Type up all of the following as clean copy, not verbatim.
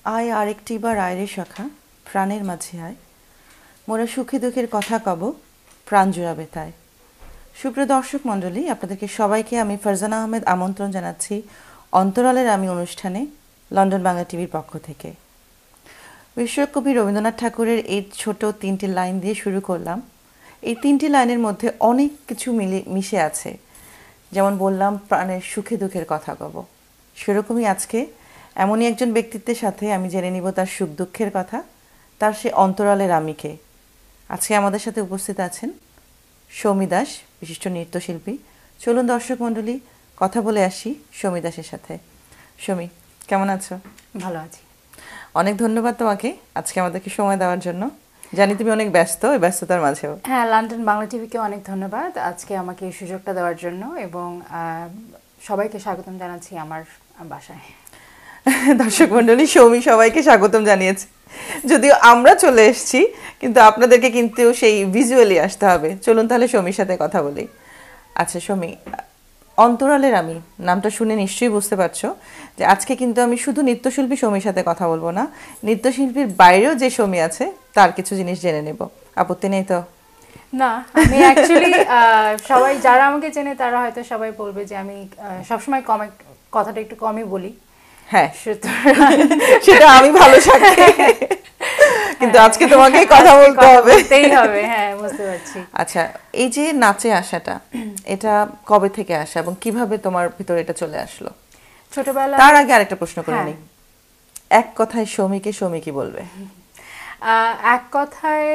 আয় আরেকটি বার আয়রে সখা প্রাণের মাঝে আয় মোরা সুখে দুঃখের কথা কব প্রাণ জুড়াবে তাই। সুপ্রিয় দর্শক মণ্ডলী, আপনাদেরকে সবাইকে আমি ফারজানা আহমেদ আমন্ত্রণ জানাচ্ছি অন্তরালের আমি অনুষ্ঠানে লন্ডন বাংলা টিভির পক্ষ থেকে। বিশ্বকবি রবীন্দ্রনাথ ঠাকুরের এই ছোট 3টি লাইন দিয়ে শুরু করলাম। এই 3টি লাইনের মধ্যে অনেক কিছু মিশে আছে। যেমন বললাম প্রাণের সুখে দুঃখের কথা কব, সেরকমই আজকে এমনই একজন ব্যক্তিত্বের সাথে আমি জেনে নিব তার সুখ দুঃখের কথা, তার সে অন্তরালের আমিকে। আজকে আমাদের সাথে উপস্থিত আছেন সৌমি দাস, বিশিষ্ট নৃত্যশিল্পী। চলুন দর্শক মণ্ডলী কথা বলে আসি সৌমি দাসের সাথে। সৌমি, কেমন আছো? ভালো আছি। অনেক ধন্যবাদ তোমাকে আজকে আমাদেরকে সময় দেওয়ার জন্য। জানি তুমি অনেক ব্যস্ত, এই ব্যস্ততার মাঝেও। হ্যাঁ, লন্ডন বাংলা টিভিকে অনেক ধন্যবাদ আজকে আমাকে এই সুযোগটা দেওয়ার জন্য, এবং সবাইকে স্বাগতম জানাচ্ছি আমার বাসায়। দর্শক মণ্ডলী, সৌমি সবাইকে স্বাগতম জানিয়েছে, যদিও আমরা চলে এসেছি, কিন্তু আপনাদেরকে কিন্তু সেই ভিজুয়ালি আসতে হবে। চলুন তাহলে সৌমির সাথে কথা বলি। আচ্ছা সৌমি, অন্তরালের আমি নামটা শুনে নিশ্চয়ই বুঝতে পারছো যে আজকে কিন্তু আমি শুধু নৃত্যশিল্পী সৌমির সাথে কথা বলবো না, নৃত্যশিল্পীর বাইরেও যে সৌমি আছে তার কিছু জিনিস জেনে নেব। আপত্তি নেই তো? না, আমি অ্যাকচুয়ালি সবাই যারা আমাকে চেনে তারা হয়তো সবাই বলবে যে আমি সবসময় কথাটা একটু কমই বলি। হ্যাঁ, সেটা আমি ভালো সাক্ষী, কিন্তু আজকে তোমাকেই কথা বলতে হবে। হ্যাঁ, বুঝতে পারছি। আচ্ছা, এই যে নাচে আসাটা, এটা কবে থেকে আসা এবং কিভাবে তোমার ভিতরে এটা চলে আসলো? ছোটবেলা। তার আগে আরেকটা প্রশ্ন করে নিই, এক কথায় সৌমিকে সৌমি কি বলবে? এক কথায়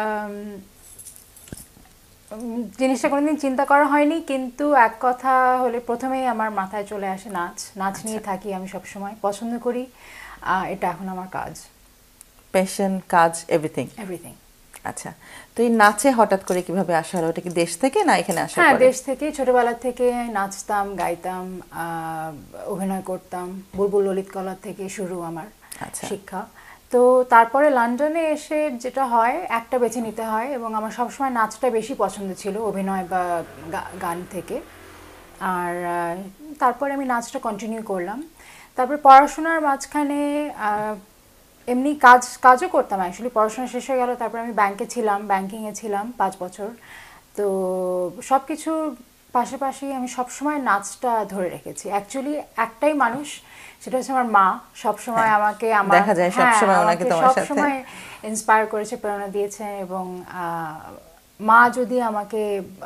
জিনিসটা কোনোদিন চিন্তা করা হয়নি, কিন্তু এক কথা হলে প্রথমেই আমার মাথায় চলে আসে নাচ নিয়ে থাকি আমি সবসময়, পছন্দ করি, এটা এখন আমার কাজ। প্যাশন, কাজ, এভরিথিং। আচ্ছা, তো এই নাচে হঠাৎ করে কিভাবে আসা হলো? এটা কি দেশ থেকে না এখানে আসা? হ্যাঁ, দেশ থেকে। ছোটবেলা থেকে নাচতাম, গাইতাম, অভিনয় করতাম। বুলবুল ললিত কলা থেকে শুরু আমার শিক্ষা। তো তারপরে লন্ডনে এসে যেটা হয়, একটা বেছে নিতে হয়, এবং আমার সবসময় নাচটা বেশি পছন্দ ছিল অভিনয় বা গান থেকে। আর তারপরে আমি নাচটা কন্টিনিউ করলাম। তারপর পড়াশোনার মাঝখানে এমনি কাজও করতাম। অ্যাকচুয়ালি পড়াশোনা শেষ হয়ে গেল, তারপর আমি ব্যাংকে ছিলাম, ব্যাংকিংয়ে ছিলাম 5 বছর। তো সব কিছুর পাশাপাশি আমি সবসময় নাচটা ধরে রেখেছি। অ্যাকচুয়ালি একটাই মানুষ, সেটা হচ্ছে আমার মা। সবসময় আমাকে দেখা যায় সবসময় ওনাকে তোমার সাথে সবসময় ইন্সপায়ার করেছে, প্রেরণা দিয়েছে, এবং মা যদি আমাকে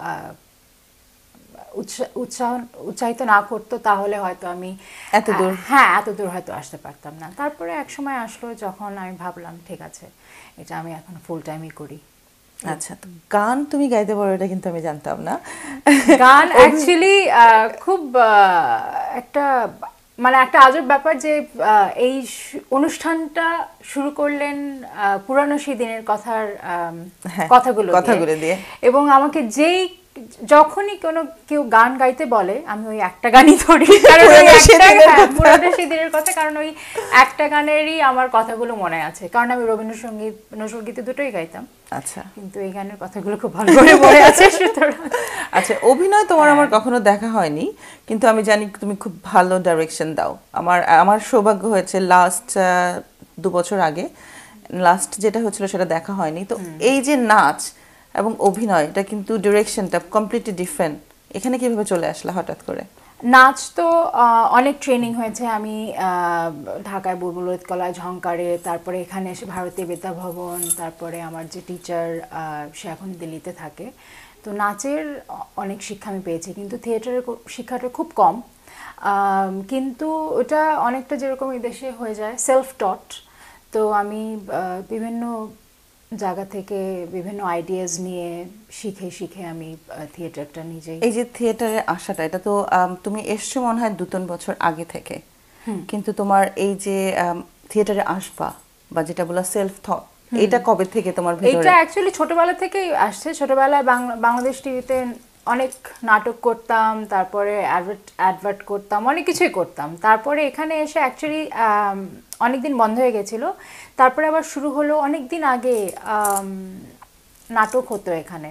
উৎসাহিত না করতো তাহলে হয়তো আমি এত দূর হয়তো আসতে পারতাম না। তারপরে এক সময় আসলো যখন আমি ভাবলাম ঠিক আছে, এটা আমি এখন ফুল টাইমই করি। আচ্ছা, তো গান তুমি গাইতে পারো এটা কিন্তু আমি জানতাম না। গান অ্যাকচুয়ালি খুব একটা একটা আজব ব্যাপার যে এই অনুষ্ঠানটা শুরু করলেন পুরানো সেই দিনের কথাগুলো দিয়ে, এবং আমাকে যখনই কেউ গান গাইতে বলে আমি ওই একটা গানই ধরি, কারণ পুরানো সেই দিনের কথা, কারণ ওই একটা গানেরই আমার কথাগুলো মনে আছে, কারণ আমি রবীন্দ্রসঙ্গীত, নজরুলগীতি দুটোই গাইতাম। আচ্ছা, কিন্তু এই গানের কথাগুলো খুব ভালো করে মনে আছে। আচ্ছা, অভিনয় তোমার আমার কখনো দেখা হয়নি, কিন্তু আমি জানি তুমি খুব ভালো ডাইরেকশন দাও। আমার সৌভাগ্য হয়েছে লাস্ট 2 বছর আগে, লাস্ট যেটা হচ্ছিল সেটা দেখা হয়নি। তো এই যে নাচ এবং অভিনয়, এটা কিন্তু ডিরেকশনটা কমপ্লিটলি ডিফারেন্ট। এখানে কিভাবে চলে আসলা হঠাৎ করে? নাচ তো অনেক ট্রেনিং হয়েছে। আমি ঢাকায় বুলবুল ললিত কলা, ঝংকারে, তারপরে এখানে এসে ভারতীয় বিদ্যা ভবন, তারপরে আমার যে টিচার সে এখন দিল্লিতে থাকে। তো নাচের অনেক শিক্ষা আমি পেয়েছি, কিন্তু থিয়েটারের শিক্ষাটা খুব কম। কিন্তু ওটা অনেকটা যেরকম এই দেশে হয়ে যায় সেলফ টট। তো আমি বিভিন্ন জায়গা থেকে বিভিন্ন আইডিয়াস নিয়ে শিখে আমি থিয়েটারটা নিজেই। এই যে থিয়েটারে আসাটা, এটা তো তুমি এসছো মনে হয় 2-3 বছর আগে থেকে, কিন্তু তোমার এই যে থিয়েটারে আসবা বা যেটা বলা সেলফ থট, এটা কবে থেকে তোমার ভিতরে? এটা অ্যাকচুয়ালি ছোটবেলা থেকেই আসছে। ছোটবেলায় বাংলাদেশ টিভিতে অনেক নাটক করতাম, তারপরে অ্যাডভার্ট করতাম, অনেক কিছুই করতাম। তারপরে এখানে এসে অ্যাকচুয়ালি অনেকদিন বন্ধ হয়ে গেছিলো, তারপরে আবার শুরু হলো। অনেক দিন আগে নাটক হতো এখানে,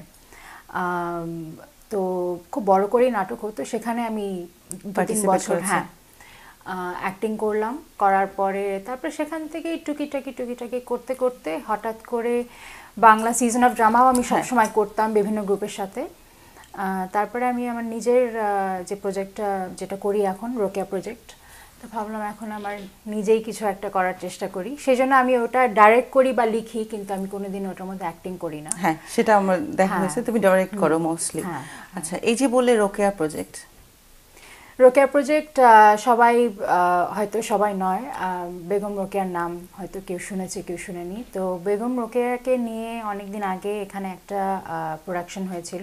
তো খুব বড় করেই নাটক হতো, সেখানে আমি 2-3 বছর অ্যাক্টিং করলাম, করার পরে তারপরে সেখান থেকেই টুকিটাকি করতে করতে হঠাৎ করে বাংলা সিজন অফ ড্রামাও আমি সবসময় করতাম বিভিন্ন গ্রুপের সাথে। তারপরে আমি আমার নিজের যে প্রজেক্টটা যেটা করি এখন, রোকেয়া প্রজেক্ট, তো ভাবলাম এখন আমার নিজেই কিছু একটা করার চেষ্টা করি। সেই জন্য আমি ওটা ডাইরেক্ট করি বা লিখি, কিন্তু আমি কোনোদিন ওটার মধ্যে অ্যাক্টিং করি না। হ্যাঁ, সেটা আমার দেখা হয়েছে, তুমি ডাইরেক্ট করো মোস্টলি। আচ্ছা, এই যে বললে রোকেয়া প্রজেক্ট, রোকেয়া প্রজেক্ট সবাই হয়তো সবাই নয়, বেগম রোকেয়ার নাম হয়তো কেউ শুনেছে কেউ শুনেনি। তো বেগম রোকেয়াকে নিয়ে অনেক দিন আগে এখানে একটা প্রোডাকশন হয়েছিল,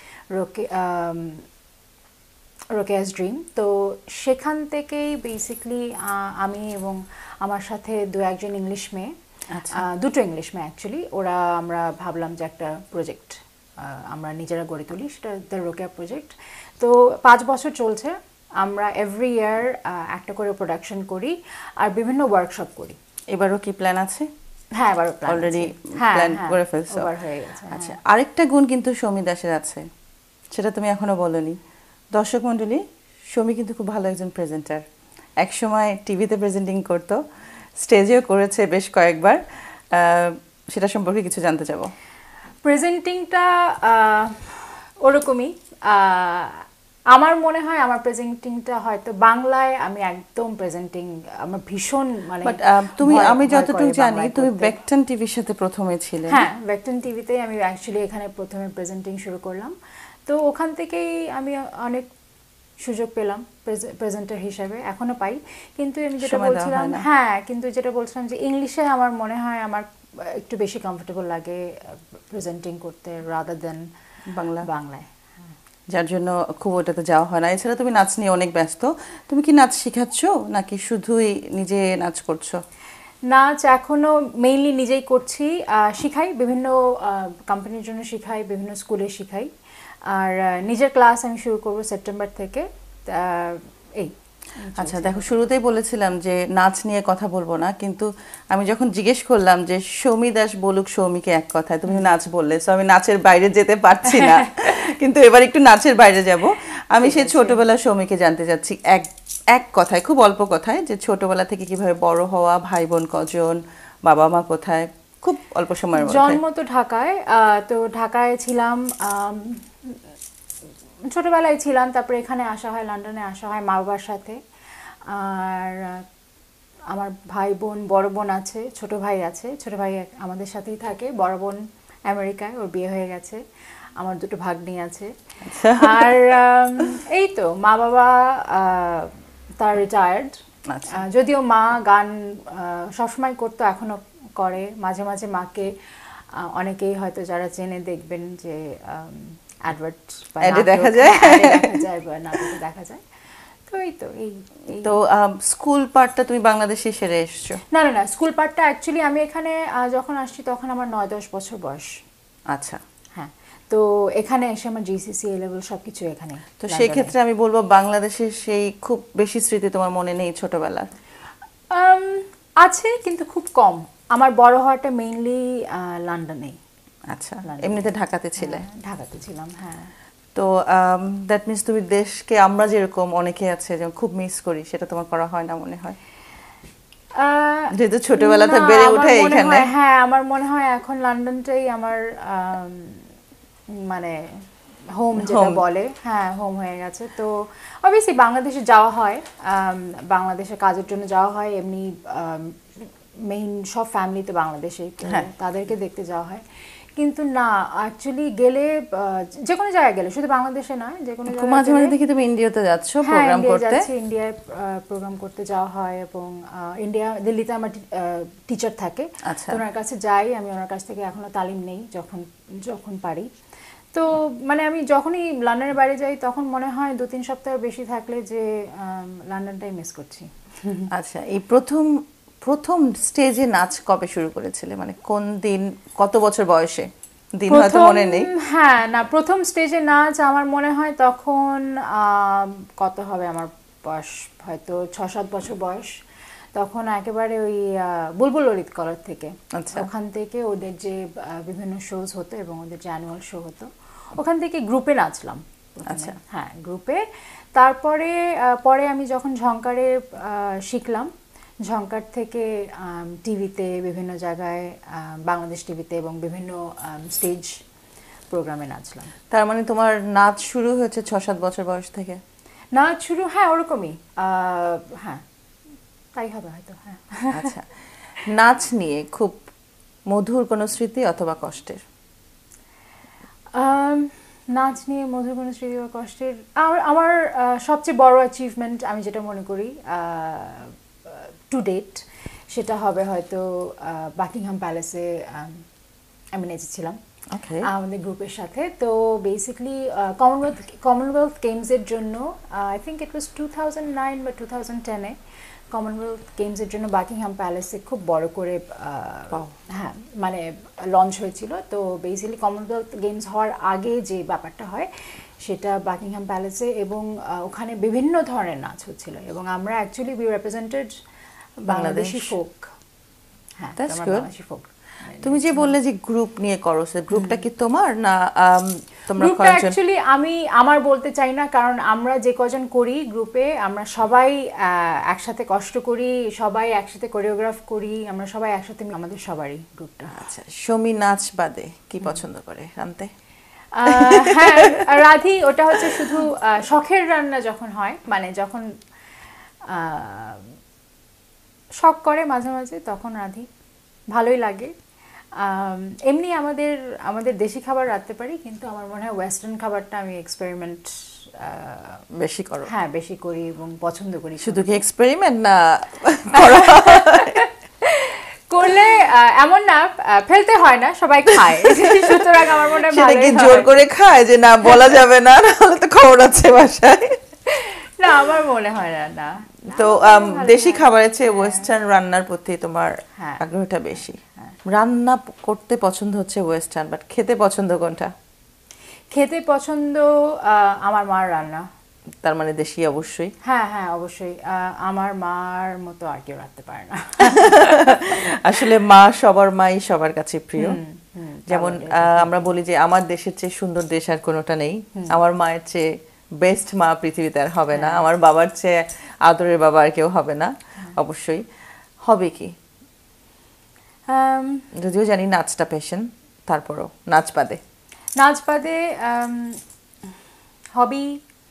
রোকেয়াস ড্রিম। তো সেখান থেকেই বেসিকলি আমি এবং আমার সাথে একজন ইংলিশ মেয়ে, দুটো ইংলিশ মেয়ে অ্যাকচুয়ালি, আমরা ভাবলাম যে একটা প্রজেক্ট আমরা নিজেরা গড়ে তুলি, সেটা দ্য রোকেয়া প্রজেক্ট। তো 5 বছর চলছে। আমরা এভরি ইয়ার একটা করে প্রোডাকশন করি আর বিভিন্ন ওয়ার্কশপ করি। এবারও কি প্ল্যান আছে? হ্যাঁ, এবারও প্ল্যান অলরেডি প্ল্যান করে ফেলছো? ওভার হয়ে গেছে। আচ্ছা, আরেকটা গুণ কিন্তু সৌমি দাসের আছে, সেটা তুমি এখনো বলনি। দর্শক মণ্ডলী, সৌমি কিন্তু খুব ভালো একজন প্রেজেন্টার। একসময় টিভিতে প্রেজেন্টিং করতো, স্টেজেও করেছে বেশ কয়েকবার। সেটা সম্পর্কে কিছু জানতে চাবো। প্রেজেন্টিংটা ওরকমই। আমার মনে হয় আমার প্রেজেন্টিংটা হয়তো বাংলায় আমি একদম প্রেজেন্টিং আমার ভীষণ মানে তুমি, আমি যতটুকু জানি তুমি বেকটন টিভির সাথে প্রথমে ছিলে। হ্যাঁ, বেকটন টিভিতেই আমি অ্যাকচুয়ালি এখানে প্রথমে প্রেজেন্টিং শুরু করলাম। তো ওখান থেকেই আমি অনেক সুযোগ পেলাম প্রেজেন্টার হিসেবে, এখনো পাই। কিন্তু আমি যেটা বলছিলাম, হ্যাঁ, কিন্তু যেটা বলছিলাম যে ইংলিশে আমার মনে হয় আমার একটু বেশি কমফোর্টেবল লাগে প্রেজেন্টিং করতে রাদার দেন বাংলায়, যার জন্য খুব ওটাতে যাওয়া হয় না। এছাড়া তুমি নাচ নিয়ে অনেক ব্যস্ত। তুমি কি নাচ শেখাচ্ছ নাকি শুধুই নিজে নাচ করছো? নাচ এখনো মেইনলি নিজেই করছি, শিখাই বিভিন্ন কোম্পানির জন্য, শিখাই বিভিন্ন স্কুলে শিখাই। আর নিজের ক্লাস আমি শুরু করব সেপ্টেম্বর থেকে। এই আচ্ছা, দেখো, শুরুতেই বলেছিলাম যে নাচ নিয়ে কথা বলবো না, কিন্তু আমি যখন জিজ্ঞেস করলাম যে সৌমি দাস বলুক সৌমিকে এক কথায়, তুমি নাচ বললে, সো আমি নাচের বাইরে যেতে পারছি না। কিন্তু এবার একটু নাচের বাইরে যাব। আমি সেই ছোটবেলার সৌমিকে জানতে চাচ্ছি এক কথায়, খুব অল্প কথায়, যে ছোটবেলা থেকে কিভাবে বড় হওয়া, ভাই বোন কজন, বাবা মা কোথায়, খুব অল্প সময়ের মধ্যে। জন্ম তো ঢাকায়, তো ঢাকায় ছিলাম, ছোটবেলায় ছিলাম। তারপরে এখানে আসা হয়, লন্ডনে আসা হয় মা বাবার সাথে। আর আমার ভাই বোন, বড় বোন আছে, ছোট ভাই আছে। ছোট ভাই আমাদের সাথেই থাকে, বড় বোন আমেরিকায়, ওর বিয়ে হয়ে গেছে। আমার 2 ভাগ্নি আছে। আর এই তো, মা বাবা তার রিটায়ার্ড। যদিও মা গান সবসময় করতো, এখনো করে। মাঝে মাঝে মাকে অনেকেই হয়তো যারা চেনে দেখবেন যে অ্যাডভার্ট দেখা যায় বা নাটকে দেখা যায়। তো এই তো তো স্কুল পার্টটা তুমি বাংলাদেশে সেরে এসছো? না, স্কুল পার্টটা অ্যাকচুয়ালি আমি এখানে যখন আসছি তখন আমার 9-10 বছর বয়স। আচ্ছা, হ্যাঁ। তো এখানে এসে আমার জিসিসি এ লেভেল সবকিছু এখানে। তো সেই ক্ষেত্রে আমি বলবো বাংলাদেশের সেই খুব বেশি স্মৃতি তোমার মনে নেই ছোটবেলার? আছে, কিন্তু খুব কম। আমার বড় হওয়াটা মেইনলি লন্ডনে। আচ্ছা, এমনিতে ঢাকাতে ছিলে? ঢাকাতে ছিলাম, হ্যাঁ। তো দ্যাট মিনস তুমি দেশকে, আমরা যেরকম অনেকে আছে যেমন খুব মিস করি, সেটা তোমার করা হয় না মনে হয়? যেহেতু ছোটবেলাতে বেড়ে ওঠে এখানে। হ্যাঁ, আমার মনে হয় এখন লন্ডনটাই আমার মানে হোম যেটা বলে, হ্যাঁ, হোম হয়ে গেছে। তো অবভিয়াসলি বাংলাদেশে যাওয়া হয়, বাংলাদেশে কাজের জন্য যাওয়া হয়। এমনি মেইন সব ফ্যামিলি তো বাংলাদেশে, তাদেরকে দেখতে যাওয়া হয়। কিন্তু না, অ্যাকচুয়ালি গেলে যে কোনো জায়গায় গেলে, শুধু বাংলাদেশে নয়, যে কোনো জায়গায় মাঝে মাঝে দেখি তুমি ইন্ডিয়াতে যাচ্ছ প্রোগ্রাম করতে। ইন্ডিয়ায় প্রোগ্রাম করতে যাওয়া হয়, এবং দিল্লিতে আমার টিচার থাকে, ওনার কাছে যাই। আমি ওনার কাছ থেকে এখনো তালিম নেই যখন পারি। তো মানে আমি যখনই লন্ডনের বাইরে যাই তখন মনে হয় 2-3 সপ্তাহ বেশি থাকলে যে লন্ডনটাই মিস করছি। আচ্ছা, এই প্রথম স্টেজে নাচ কবে শুরু করেছিলে? মানে কোন দিন, কত বছর বয়সে? দিন হয়তো মনে নেই। হ্যাঁ, না, প্রথম স্টেজে নাচ আমার মনে হয় তখন কত হবে, আমার বয়স হয়তো 6-7 বছর বয়স। তখন একেবারে ওই বুলবুল ললিত কলার থেকে, ওখান থেকে ওদের যে বিভিন্ন শোজ হতো এবং ওদের যে অ্যানুয়াল শো হতো, ওখান থেকে গ্রুপে নাচলাম আচ্ছা হ্যাঁ গ্রুপে। তারপরে পরে আমি যখন ঝংকারে শিখলাম, ঝংকার থেকে টিভিতে বিভিন্ন জায়গায়, বাংলাদেশ টিভিতে এবং বিভিন্ন স্টেজ প্রোগ্রামে নাচলাম। তার মানে তোমার নাচ শুরু হয়েছে 6-7 বছর বয়স থেকে? নাচ শুরু, হ্যাঁ ওরকমই, হ্যাঁ তাই হবে হয়তো। হ্যাঁ আচ্ছা, নাচ নিয়ে খুব মধুর কোনো স্মৃতি অথবা কষ্টের? নাচ নিয়ে মধুর কোনো স্মৃতি বা কষ্টের, আমার সবচেয়ে বড় অ্যাচিভমেন্ট আমি যেটা মনে করি টু ডেট, সেটা হবে হয়তো বাকিংহাম প্যালেসে আমি নেচেছিলাম আমাদের গ্রুপের সাথে। তো বেসিক্যালি কমনওয়েলথ গেমসের জন্য, আই থিঙ্ক ইট ওয়াজ 2009 বা 2010-এ কমনওয়েলথ গেমসের জন্য বাকিংহাম প্যালেসে খুব বড় করে হ্যাঁ মানে লঞ্চ হয়েছিল। তো বেসিক্যালি কমনওয়েলথ গেমস হওয়ার আগে যে ব্যাপারটা হয় সেটা বাকিংহাম প্যালেসে, এবং ওখানে বিভিন্ন ধরনের নাচ হচ্ছিল, এবং আমরা actually we represented Bangladeshi folk. হ্যাঁ, বাংলাদেশি ফোক। তুমি যে বললে যে গ্রুপ নিয়ে করো, গ্রুপটা কি তোমার না তোমরা গ্রুপটা অ্যাকচুয়ালি আমার বলতে চাই না, কারণ আমরা যে কজন করি গ্রুপে, আমরা সবাই একসাথে কষ্ট করি, সবাই একসাথে কোরিওগ্রাফ করি, আমরা সবাই একসাথে, আমাদের সবারই গ্রুপটা। আচ্ছা, সমী নাচ বাদে কি পছন্দ করে রাঁধতে? হ্যাঁ রাধি, ওটা হচ্ছে শুধু শখের রান্না যখন হয়, মানে যখন শখ করে মাঝে মাঝে, তখন রাধি, ভালোই লাগে। এমনি আমাদের দেশি খাবার রাঁধতে পারি, কিন্তু আমার মনে হয় ওয়েস্টার্ন খাবারটা আমি এক্সপেরিমেন্ট বেশি করো? হ্যাঁ বেশি করি এবং পছন্দ করি। শুধু কি এক্সপেরিমেন্ট না করলে এমন না ফেলতে হয় না, সবাই খায়, সুতরাং আমার মনে হয় সেটা কি জোর করে খায় যে না বলা যাবে না, নাহলে তো খবর আছে বাসায়? না আমার মনে হয় না। তো দেশি খাবারের চেয়ে ওয়েস্টার্ন রান্নার প্রতি তোমার আগ্রহটা বেশি? রান্না করতে পছন্দ হচ্ছে ওয়েস্টার্ন, বাট খেতে পছন্দ কোনটা? খেতে পছন্দ আমার মার রান্না। তার মানে দেশি অবশ্যই? হ্যাঁ হ্যাঁ অবশ্যই, আমার মার মতো আর কেউ রাখতে পারে না। আসলে মা সবার মাই সবার কাছে প্রিয়। যেমন আমরা বলি যে আমার দেশের চেয়ে সুন্দর দেশ আর কোনোটা নেই, আমার মায়ের চেয়ে বেস্ট মা পৃথিবীতে আর হবে না, আমার বাবার চেয়ে আদরের বাবা আর কেউ হবে না। অবশ্যই হবে কি, যদিও জানি নাচটা প্যাশন, তারপরও নাচ বাদে হবি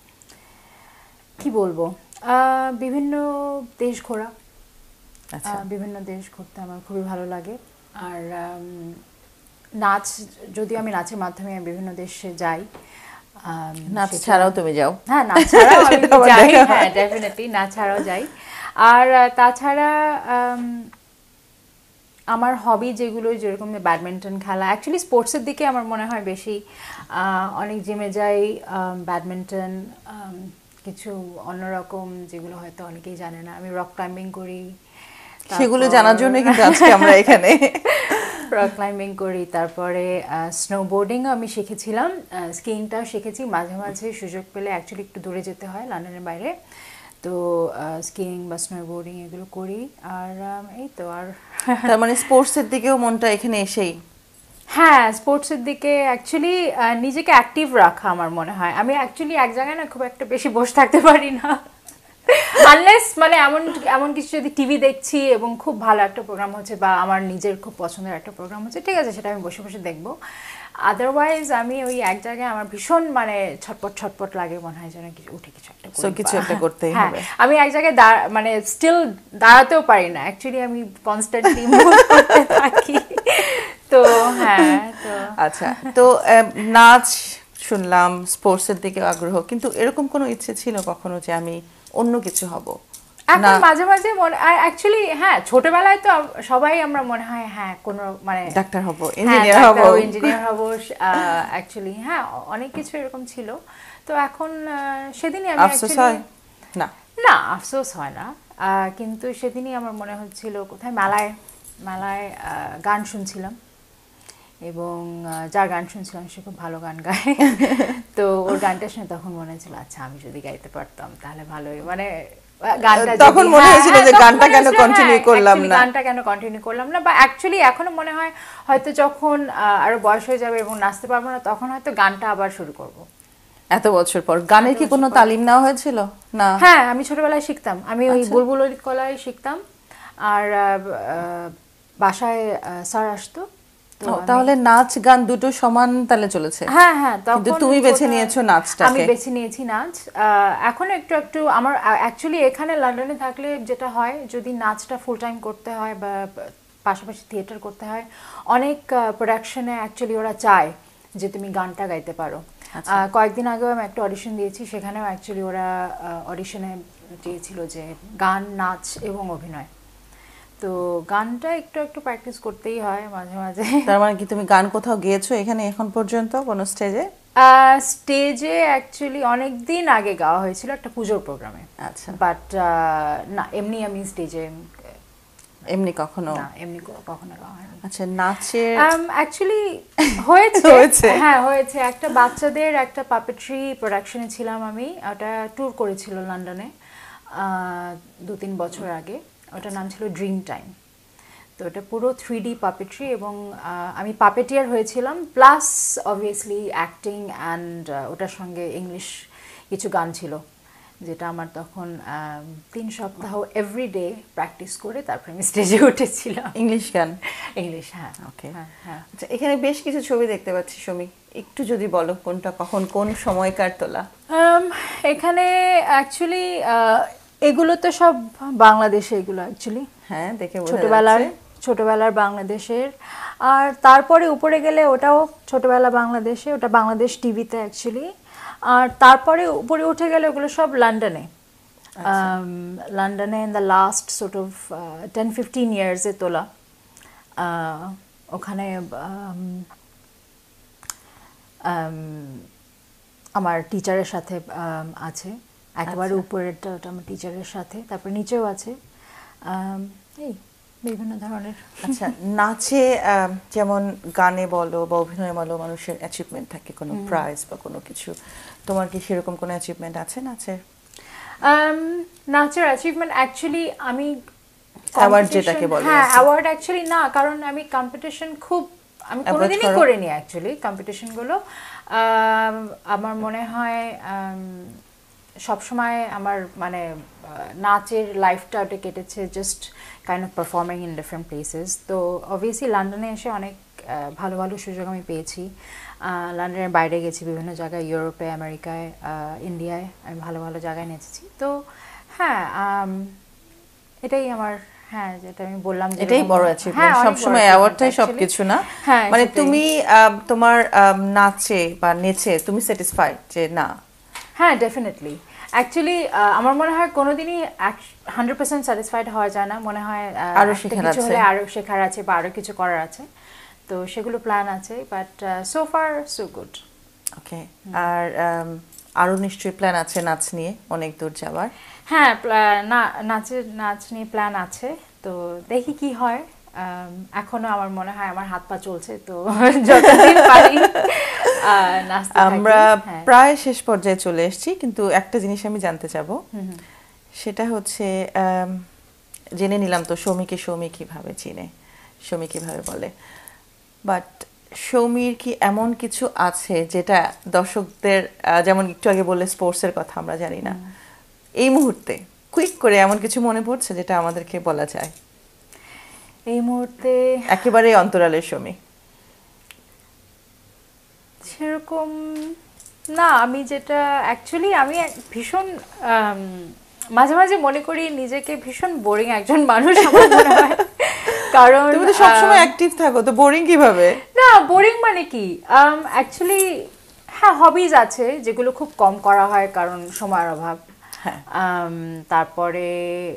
কি বলবো, বিভিন্ন দেশ ঘোরা। বিভিন্ন দেশ ঘুরতে আমার খুবই ভালো লাগে। আর নাচ, যদিও আমি নাচের মাধ্যমে বিভিন্ন দেশে যাই। নাচ ছাড়াও তুমি যাও? হ্যাঁ নাচ ছাড়াও আমি যাই, হ্যাঁ ডেফিনেটলি নাচ ছাড়াও যাই। আর তাছাড়া আমার হবি যেগুলো, যেরকম ব্যাডমিন্টন খেলা, অ্যাকচুয়ালি স্পোর্টসের দিকে আমার মনে হয় বেশি। অনেক জিমে যাই, ব্যাডমিন্টন, কিছু অন্যরকম যেগুলো হয়তো অনেকেই জানে না, আমি রক ক্লাইম্বিং করি। সেগুলো জানার জন্য কিন্তু আজকে আমরা এখানে। রক ক্লাইম্বিং করি, তারপরে স্নোবোর্ডিংও আমি শিখেছিলাম, স্কিইংটাও শিখেছি। মাঝে মাঝে সুযোগ পেলে অ্যাকচুয়ালি একটু দূরে যেতে হয় লন্ডনের বাইরে, তো স্কিইং বা স্নোবোর্ডিং এগুলো করি। আর এই তো। আর তার মানে স্পোর্টসের দিকেও মনটা এখানে এসেই? হ্যাঁ স্পোর্টসের দিকে অ্যাকচুয়ালি নিজেকে অ্যাক্টিভ রাখা আমার মনে হয়। আমি অ্যাকচুয়ালি এক জায়গায় না খুব একটা বেশি বসে থাকতে পারি না, আনলেস মানে এমন কিছু যদি টিভি দেখছি এবং খুব ভালো একটা প্রোগ্রাম হচ্ছে, বা আমার নিজের খুব পছন্দের একটা প্রোগ্রাম হচ্ছে, ঠিক আছে সেটা আমি বসে বসে দেখবো। আদারওয়াইজ আমি ওই এক জায়গায় আমার ভীষণ মানে ছটপট লাগে, মনে হয় যেন কিছু একটা করতেই হবে। আমি এক জায়গায় মানে স্টিল দাঁড়াতেও পারি না, অ্যাকচুয়ালি আমি কনস্ট্যান্টলি মুভ করতে থাকি। তো হ্যাঁ। তো আচ্ছা, তো নাচ শুনলাম, স্পোর্টসের দিকে আগ্রহ, কিন্তু এরকম কোনো ইচ্ছে ছিল কখনো যে আমি অন্য কিছু হব? এখন মাঝে মাঝে অ্যাকচুয়ালি হ্যাঁ ছোটবেলায় তো সবাই আমরা মনে হয় হ্যাঁ কোনো মানে ডাক্তার হব, ইঞ্জিনিয়ার হব, অ্যাকচুয়ালি হ্যাঁ অনেক কিছু এরকম ছিল। তো এখন সেদিনই আমি আফসোস হয় না? না আফসোস হয় না, কিন্তু সেদিনই আমার মনে হচ্ছিল কোথায় মেলায় গান শুনছিলাম, এবং যার গান শুনছিলাম সে খুব ভালো গান গায়। তো ওর গানটা শুনে তখন মনে হচ্ছিল আচ্ছা আমি যদি গাইতে পারতাম তাহলে ভালোই, মানে গানটা তখন মনে হয়েছিল যে গানটা কেন কন্টিনিউ করলাম না, বা অ্যাকচুয়ালি এখনো মনে হয় হয়তো যখন আরো বয়স হয়ে যাবে এবং নাচতে পারবো না, তখন হয়তো গানটা আবার শুরু করব। এত বছর পর গানের কি কোনো তালিম নেওয়া হয়েছিল? না। হ্যাঁ, আমি ছোটবেলায় শিখতাম, আমি ওই বুলবুল ললিত কলায় শিখতাম, আর বাসায় স্যার আসতো। তাহলে নাচ গান দুটো সমান তালে চলেছে। হ্যাঁ হ্যাঁ, কিন্তু তুমি বেছে নিয়েছো নাচটাকে। আমি বেছে নিয়েছি নাচ। এখন একটু একটু আমার অ্যাকচুয়ালি এখানে লন্ডনে থাকলে যেটা হয়, যদি নাচটা ফুল টাইম করতে হয় বা পাশাপাশি থিয়েটার করতে হয়, অনেক প্রোডাকশনে অ্যাকচুয়ালি ওরা চায় যে তুমি গানটা গাইতে পারো। কয়েকদিন আগেও আমি একটা অডিশন দিয়েছি, সেখানেও অ্যাকচুয়ালি ওরা অডিশনে চেয়েছিল যে গান, নাচ এবং অভিনয়। তো গানটা একটু একটু প্র্যাকটিস করতেই হয় মাঝে মাঝে। তার মানে কি তুমি গান কোথাও গেয়েছো এখানে এখন পর্যন্ত কোনো স্টেজে? স্টেজে অ্যাকচুয়ালি অনেক দিন আগে গাওয়া হয়েছিল একটা পুজোর প্রোগ্রামে। আচ্ছা। বাট না, এমনি আমি স্টেজে এমনি কখনো? না, এমনি কখনো গাওয়া হয়নি। আচ্ছা, নাচের অ্যাকচুয়ালি হয়েছে। হ্যাঁ, হয়েছে। একটা বাচ্চাদের একটা পাপেট্রি প্রোডাকশনে ছিলাম আমি, ওটা ট্যুর করেছিল লন্ডনে 2-3 বছর আগে। ওটার নাম ছিল ড্রিম টাইম। তো এটা পুরো 3D পাপেট্রি, এবং আমি পাপেটিয়ার হয়েছিলাম, প্লাস অবভিয়াসলি অ্যাক্টিং অ্যান্ড ওটার সঙ্গে ইংলিশ কিছু গান ছিল, যেটা আমার তখন 3 সপ্তাহ এভরিডে প্র্যাকটিস করে তারপরে আমি স্টেজে উঠেছিলাম। ইংলিশ গান? ইংলিশ, হ্যাঁ। ওকে। হ্যাঁ। আচ্ছা, এখানে বেশ কিছু ছবি দেখতে পাচ্ছি সুমি, একটু যদি বলো কোনটা কখন কোন সময়কার তোলা? এখানে অ্যাকচুয়ালি এগুলো তো সব বাংলাদেশে, এগুলো অ্যাকচুয়ালি হ্যাঁ, দেখে ছোটবেলার বাংলাদেশের। আর তারপরে উপরে গেলে ওটাও ছোটবেলা বাংলাদেশে, ওটা বাংলাদেশ টিভিতে অ্যাকচুয়ালি। আর তারপরে উপরে উঠে গেলে ওগুলো সব লন্ডনে। লন্ডনে in the last sort of 10-15 ইয়ার্সে তোলা। ওখানে আমার টিচারের সাথে আছে, একেবারে উপরেরটা ওটা আমার টিচারের সাথে, তারপর নিচেও আছে, এই বিভিন্ন ধরনের। আচ্ছা, নাচে যেমন গানে বলো বা অভিনয়ে বলো, মানুষের অ্যাচিভমেন্ট থাকে, কোনো প্রাইজ বা কোনো কিছু। তোমার কি সেরকম কোনো অ্যাচিভমেন্ট আছে নাচের? নাচের অ্যাচিভমেন্ট অ্যাকচুয়ালি আমি অ্যাওয়ার্ড যেটাকে বলে। হ্যাঁ, অ্যাওয়ার্ড অ্যাকচুয়ালি না, কারণ আমি কম্পিটিশন আমি কোনোদিনই করিনি অ্যাকচুয়ালি কম্পিটিশনগুলো। আমার মনে হয় সবসময় আমার মানে নাচের লাইফটা ওটা কেটেছে just kind of performing in different places. তো অবভিয়াসলি লন্ডনে এসে অনেক ভালো ভালো সুযোগ আমি পেয়েছি। লন্ডনের বাইরে গেছি বিভিন্ন জায়গায়, ইউরোপে, আমেরিকায়, ইন্ডিয়ায়, আমি ভালো ভালো জায়গায় নেচেছি। তো হ্যাঁ, এটাই আমার, হ্যাঁ, যেটা আমি বললাম, এটাই বড় অ্যাচিভমেন্ট। সবসময় অ্যাওয়ার্ডটাই সবকিছু না। মানে তুমি তোমার নাচে বা নেচে তুমি স্যাটিসফাইড যে না? হ্যাঁ, ডেফিনেটলি। অ্যাকচুয়ালি আমার মনে হয় কোনোদিনই 100% স্যাটিসফাইড হওয়া যায় না। মনে হয় আরো শেখার আছে বা আরো কিছু করার আছে, তো সেগুলো প্ল্যান আছে, but so far so good. Okay. আর আরো নিশ্চয়ই প্ল্যান আছে নাচ নিয়ে অনেক দূর যাওয়ার? হ্যাঁ, নাচ নিয়ে প্ল্যান আছে, তো দেখি কি হয়। এখনো আমার মনে হয় আমার হাত পা চলছে, তো যতদিন পারি নাচতে থাকি। আমরা প্রায় শেষ পর্যায়ে চলে এসেছি, কিন্তু একটা জিনিস আমি জানতে চাবো, সেটা হচ্ছে জেনে নিলাম তো সৌমিকে সৌমি কিভাবে চিনে, সৌমি কিভাবে বলে, বাট সৌমির কি এমন কিছু আছে যেটা দর্শকদের, যেমন একটু আগে বললে স্পোর্টসের কথা, আমরা জানি না, এই মুহূর্তে কুইক করে এমন কিছু মনে পড়ছে যেটা আমাদেরকে বলা যায় এই মুহূর্তে? একেবারে অন্তরালের সৌমি সেরকম না। আমি যেটা অ্যাকচুয়ালি আমি ভীষণ মাঝে মাঝে মনে করি নিজেকে ভীষণ বোরিং একজন মানুষ আমার মনে হয়, কারণ তুমি তো সবসময় অ্যাক্টিভ থাকো, তো বোরিং কিভাবে? না, বোরিং মানে কি, অ্যাকচুয়ালি হ্যাঁ, হবিজ আছে যেগুলো খুব কম করা হয় কারণ সময়ের অভাব। তারপরে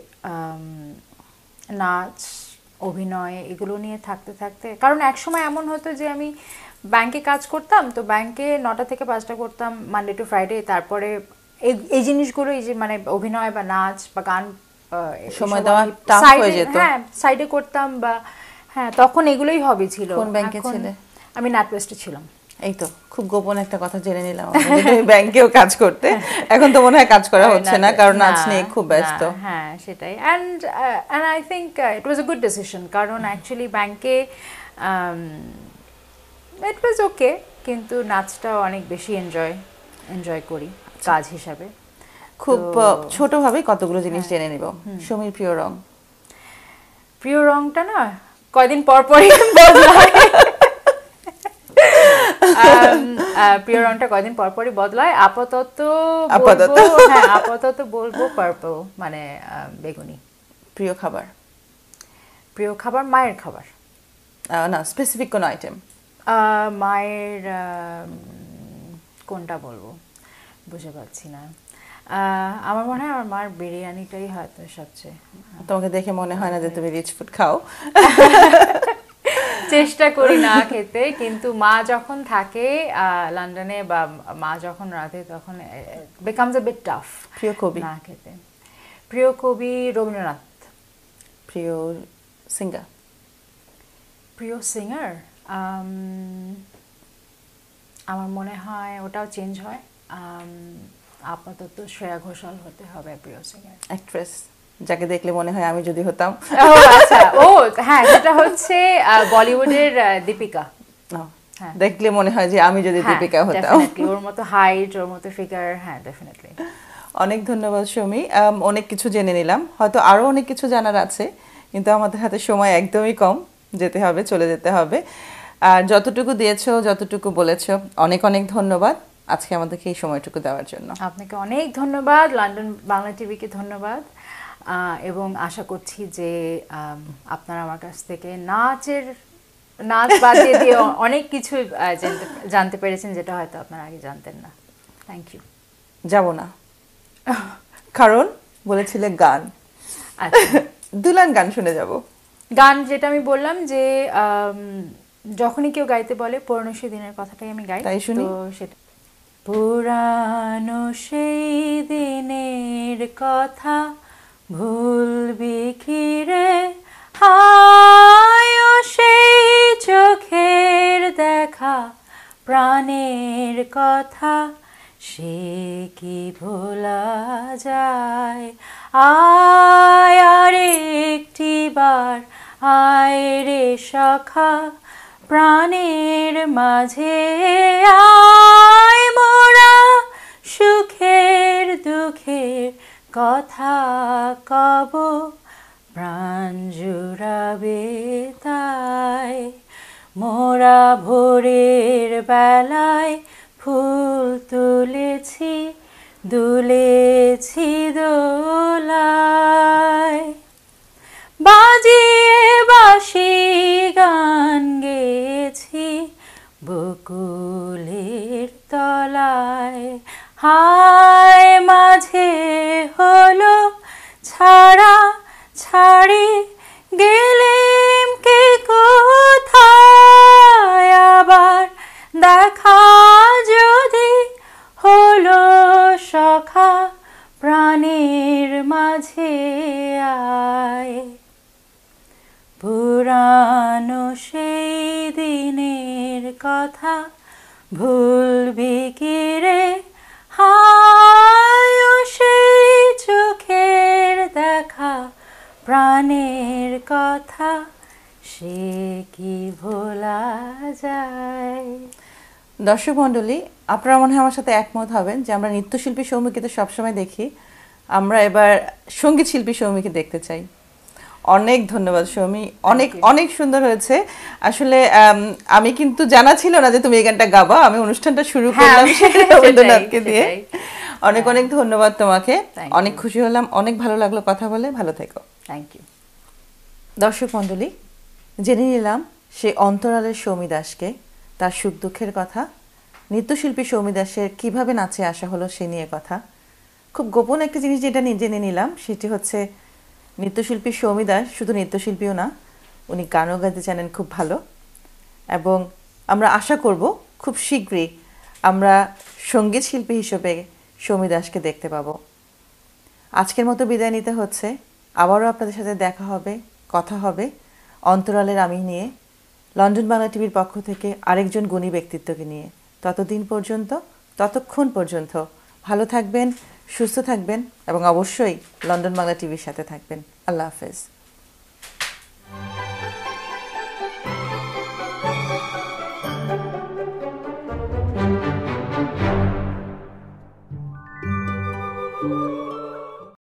নাচ, অভিনয়, এগুলো নিয়ে থাকতে থাকতে, কারণ একসময় এমন হতো যে আমি ব্যাংকে কাজ করতাম, তো ব্যাংকে 9টা থেকে 5টা করতাম মানডে টু ফ্রাইডে, তারপরে এই জিনিসগুলো, এই যে মানে অভিনয় বা নাচ বা গান সময় দেওয়া টাফ হয়ে যেত। হ্যাঁ, সাইডে করতাম, বা হ্যাঁ, তখন এগুলোই হবি ছিল। কোন ব্যাংকে ছিলে? আমি ন্যাটওয়েস্টে ছিলাম। এই তো খুব গোপন একটা কথা জেনে নিলাম, তুমি ব্যাংকেও কাজ করতে। এখন তো মনে হয় কাজ করা হচ্ছে না, কারণ নাচ নিয়ে খুব ব্যস্ত। হ্যাঁ, সেটাই। And I think it was a good decision, কারণ অ্যাকচুয়ালি ব্যাংকে ইট ওয়াজ ওকে, কিন্তু নাচটা অনেক বেশি এনজয় এনজয় করি কাজ হিসাবে। খুব ছোটভাবে কতগুলো জিনিস জেনে নিব। সুমির প্রিয় রং? প্রিয় রংটা না কয়দিন পর পরই বদলায়। প্রিয় রংটা কয়দিন পর পরই বদলায়। আপাতত বলবো পার্পল, মানে বেগুনি। প্রিয় খাবার? প্রিয় খাবার মায়ের খাবার। না, স্পেসিফিক কোন আইটেম? মায়ের কোনটা বলবো বুঝে পাচ্ছি না। আমার মনে হয় আমার মার বিরিয়ানিটাই হয়তো সবচেয়ে। তোমাকে দেখে মনে হয় না যে তুমি রিচ ফুড খাও। চেষ্টা করি না খেতে, কিন্তু মা যখন থাকে লন্ডনে বা মা যখন রাতে তখন becomes a bit tough প্রিয় কবি? না খেতে। প্রিয় কবি রবীন্দ্রনাথ। প্রিয় সিঙ্গার? প্রিয় সিঙ্গার আমার মনে হয় ওটাও চেঞ্জ হয়। আপাতত শ্রেয়া ঘোষাল হতে হবে প্রিয় সিঙ্গার। অ্যাক্ট্রেস যাকে দেখলে মনে হয় আমি যদি হতাম? আচ্ছা, হ্যাঁ, সেটা হচ্ছে বলিউডের দীপিকা। দেখলে মনে হয় যে আমি যদি দীপিকা হতাম। ওর মতো হাইট, ওর মতো ফিগার, হ্যাঁ ডেফিনেটলি। অনেক ধন্যবাদ সুমি, অনেক কিছু জেনে নিলাম। হয়তো আরো অনেক কিছু জানার আছে, কিন্তু আমাদের হাতে সময় একদমই কম, যেতে হবে, চলে যেতে হবে। আর যতটুকু দিয়েছো, যতটুকু বলেছো, অনেক অনেক ধন্যবাদ আজকে আমাদেরকে এই সময়টুকু দেওয়ার জন্য। আপনাকে অনেক ধন্যবাদ, লন্ডন বাংলা টিভিকে ধন্যবাদ, এবং আশা করছি যে আপনারা আমার কাছ থেকে নাচ বাদ দিয়ে অনেক কিছু জানতে পেরেছেন, যেটা হয়তো আপনারা আগে জানতেন না। Thank you. যাব না, কারণ বলেছিলে গান। আচ্ছা, দুলান গান শুনে যাব। গান যেটা আমি বললাম যে যখনই কেউ গাইতে বলে পুরনো সেই দিনের কথাটাই আমি গাই। তাই শুনি। তো সেটা পুরানো সেই দিনের কথা ভুলবি কি রে, হায় সেই চোখের দেখা প্রাণের কথা সে কি ভোলা যায়। আয় আর একটি বার আয় রে সখা প্রাণের মাঝে আয়, মোরা সুখের দুঃখের কথা কব প্রাণ জুড়াবে তাই। মোরা ভোরের বেলায় ফুল তুলেছি, দুলেছি দোলায়, বাজিয়ে বাঁশি গান গেয়েছি বকুলের তলায়। হায় মাঝে হলো ছাড়া ছাড়ি, গেলেম কে কোথায়, আবার দেখা যদি হলো সখা প্রাণের মাঝে আয়। পুরানো সেই দিনের কথা ভুলবি কি রে, হায় সেই চোখের দেখা প্রাণের কথা সে কি ভোলা যায়। দর্শক মণ্ডলী, আপনারা মনে হয় আমার সাথে একমত হবেন যে আমরা নৃত্যশিল্পী সৌমিকে তো সবসময় দেখি, আমরা এবার সঙ্গীত শিল্পী সৌমিকে দেখতে চাই। অনেক ধন্যবাদ সৌমি, অনেক অনেক সুন্দর হয়েছে। আসলে আমি কিন্তু জানা ছিল না যে তুমি এই গানটা গাবা। আমি অনুষ্ঠানটা শুরু করলাম রবীন্দ্রনাথকে দিয়ে। অনেক অনেক ধন্যবাদ তোমাকে, অনেক খুশি হলাম, অনেক ভালো লাগলো কথা বলে। ভালো থেকো। Thank you. দর্শক মণ্ডলী, জেনে নিলাম সেই অন্তরালের সৌমি দাসকে, তার সুখ দুঃখের কথা, নৃত্যশিল্পী সৌমি দাসের কীভাবে নাচে আসা হলো সে নিয়ে কথা। খুব গোপন একটা জিনিস যেটা জেনে নিলাম, সেটি হচ্ছে নৃত্যশিল্পী সৌমি দাস শুধু নৃত্যশিল্পীও না, উনি গানও গাইতে জানেন খুব ভালো। এবং আমরা আশা করব খুব শীঘ্রই আমরা সঙ্গীত শিল্পী হিসেবে সৌমি দাসকে দেখতে পাবো। আজকের মতো বিদায় নিতে হচ্ছে, আবারও আপনাদের সাথে দেখা হবে, কথা হবে অন্তরালের আমি নিয়ে, লন্ডন বাংলা টিভির পক্ষ থেকে আরেকজন গুণী ব্যক্তিত্বকে নিয়ে। ততক্ষণ পর্যন্ত ভালো থাকবেন, সুস্থ থাকবেন এবং অবশ্যই লন্ডন বাংলা টিভির সাথে থাকবেন। আল্লাহ হাফেজ। you.